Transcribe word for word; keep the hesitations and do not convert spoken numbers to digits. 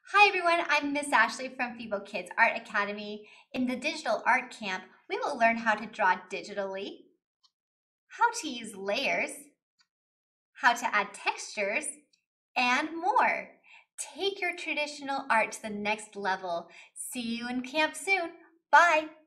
Hi everyone, I'm Miss Ashley from Febo Kids Art Academy. In the digital art camp, we will learn how to draw digitally, how to use layers, how to add textures, and more. Take your traditional art to the next level. See you in camp soon. Bye.